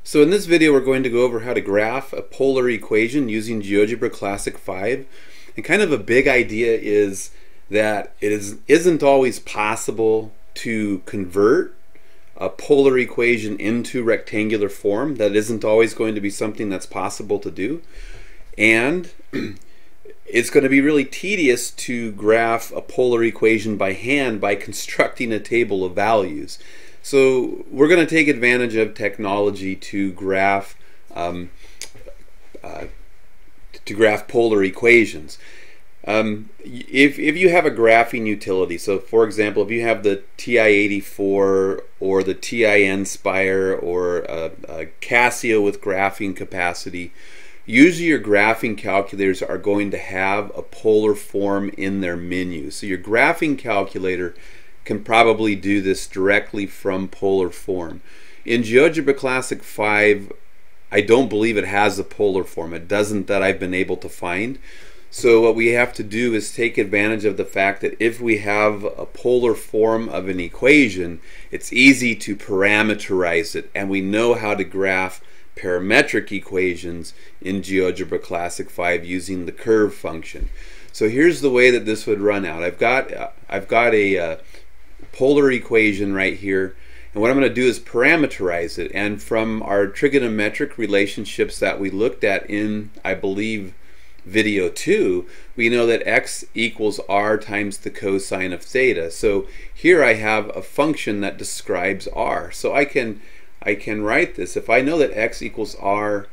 So in this video we're going to go over how to graph a polar equation using GeoGebra Classic 5. And kind of a big idea is that isn't always possible to convert a polar equation into rectangular form. That isn't always going to be something that's possible to do. And it's going to be really tedious to graph a polar equation by hand by constructing a table of values. So we're going to take advantage of technology to graph polar equations. If you have a graphing utility, so for example, if you have the TI-84 or the TI-Nspire or a Casio with graphing capacity, usually your graphing calculators are going to have a polar form in their menu. So your graphing calculator can probably do this directly from polar form. In GeoGebra Classic 5, I don't believe it has a polar form. It doesn't, that I've been able to find. So what we have to do is take advantage of the fact that if we have a polar form of an equation, it's easy to parameterize it, and we know how to graph parametric equations in GeoGebra Classic 5 using the curve function. So here's the way that this would run out. I've got a polar equation right here, and what I'm going to do is parameterize it. And from our trigonometric relationships that we looked at in, I believe, video 2, we know that x equals r times the cosine of theta. So here I have a function that describes r. So I can write this. If I know that x equals r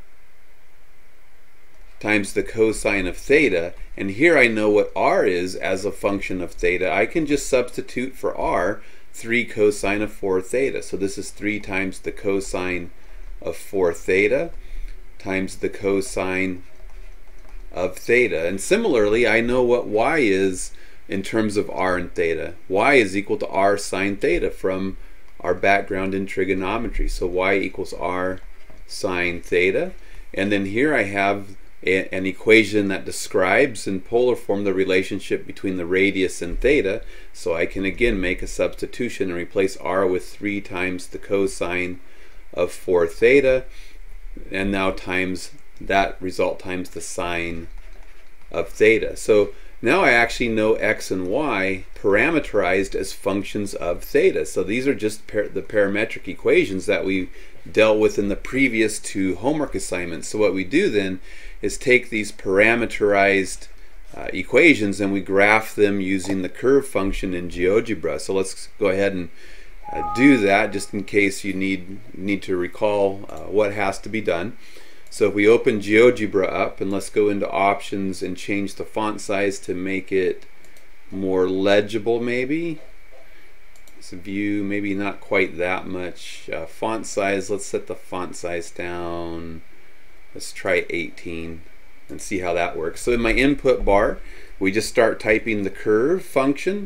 times the cosine of theta, and here I know what r is as a function of theta, I can just substitute for r 3 cosine of 4 theta. So this is 3 times the cosine of 4 theta times the cosine of theta. And similarly, I know what y is in terms of r and theta. Y is equal to r sine theta from our background in trigonometry. So y equals r sine theta. And then here I have an equation that describes in polar form the relationship between the radius and theta. So I can again make a substitution and replace r with 3 times the cosine of 4 theta, and now times that result times the sine of theta. So now I actually know x and y parameterized as functions of theta. So these are just the parametric equations that we dealt with in the previous 2 homework assignments. So what we do then is take these parameterized equations and we graph them using the curve function in GeoGebra. So let's go ahead and do that, just in case you need to recall what has to be done. So if we open GeoGebra up, and let's go into options and change the font size to make it more legible maybe. It's a view, maybe not quite that much. Font size, let's set the font size down. Let's try 18 and see how that works. So in my input bar, we just start typing the curve function,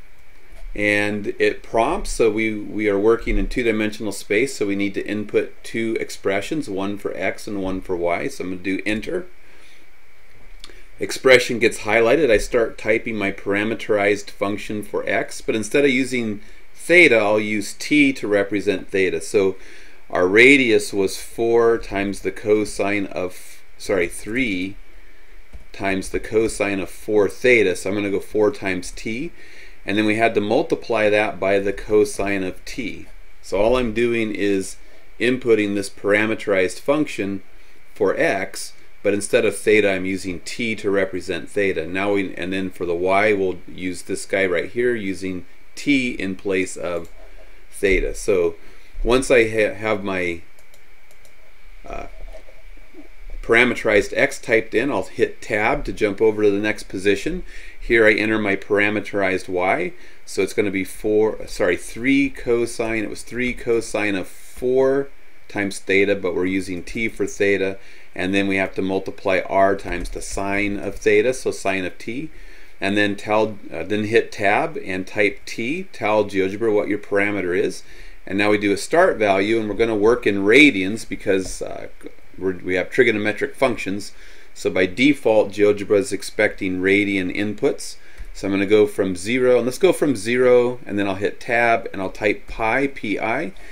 and it prompts. So we are working in 2-dimensional space, so we need to input 2 expressions, one for x and one for y. So I'm going to do enter. Expression gets highlighted. I start typing my parameterized function for x, but instead of using theta, I'll use t to represent theta. So our radius was 4 times the cosine of, 3 times the cosine of 4 theta. So I'm going to go 4 times t. And then we had to multiply that by the cosine of t. So all I'm doing is inputting this parameterized function for x, but instead of theta, I'm using t to represent theta. Now and then for the y, we'll use this guy right here using t in place of theta. So once I have my parameterized x typed in, I'll hit tab to jump over to the next position. Here I enter my parameterized y. So it's going to be 3 cosine. It was 3 cosine of 4 times theta, but we're using t for theta. And then we have to multiply r times the sine of theta, so sine of t. And then then hit tab and type t. Tell GeoGebra what your parameter is. And now we do a start value, and we're going to work in radians because we have trigonometric functions. So by default, GeoGebra is expecting radian inputs. So I'm going to go from 0, and let's go from 0, and then I'll hit tab and I'll type pi, pi.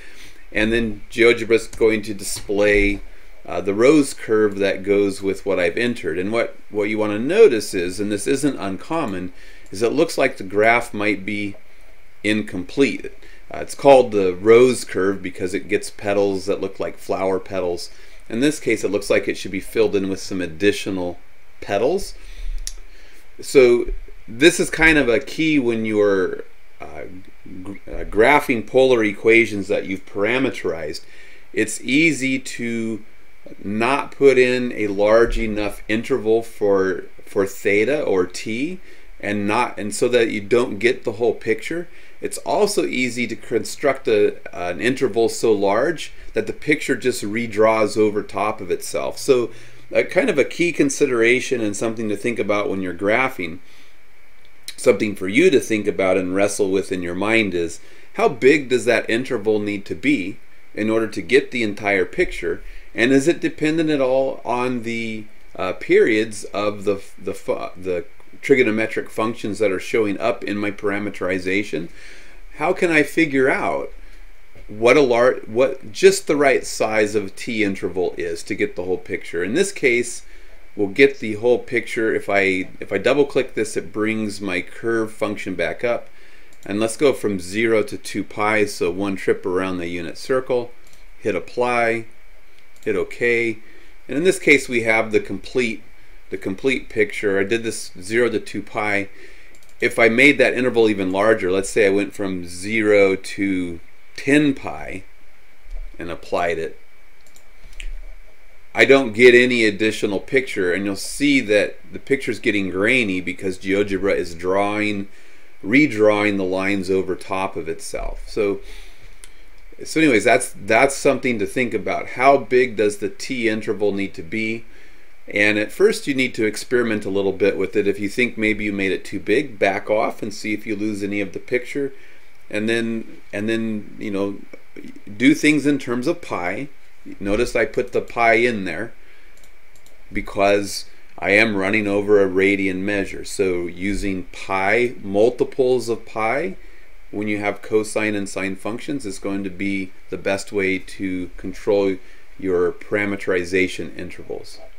and then GeoGebra is going to display the rose curve that goes with what I've entered. And what you want to notice is, and this isn't uncommon, is it looks like the graph might be incomplete. It's called the rose curve because it gets petals that look like flower petals. In this case, it looks like it should be filled in with some additional petals. So this is kind of a key when you're graphing polar equations that you've parameterized. It's easy to not put in a large enough interval for theta or t, and so that you don't get the whole picture. It's also easy to construct an interval so large that the picture just redraws over top of itself. So kind of a key consideration and something to think about when you're graphing, something for you to think about and wrestle with in your mind, is how big does that interval need to be in order to get the entire picture, and is it dependent at all on the periods of the trigonometric functions that are showing up in my parameterization? How can I figure out what just the right size of t interval is to get the whole picture? In this case, we'll get the whole picture. If I double click this, it brings my curve function back up, and let's go from 0 to 2 pi, so one trip around the unit circle. Hit apply, hit OK, and in this case we have the complete picture. I did this 0 to 2 pi. If I made that interval even larger, let's say I went from 0 to 10 pi and applied it, I don't get any additional picture, and you'll see that the picture is getting grainy because GeoGebra is redrawing the lines over top of itself. So anyways, that's something to think about. How big does the t interval need to be? And at first you need to experiment a little bit with it. If you think maybe you made it too big, back off and see if you lose any of the picture, and then you know, do things in terms of pi. Notice I put the pi in there because I am running over a radian measure. So using pi, multiples of pi, when you have cosine and sine functions, is going to be the best way to control your parameterization intervals.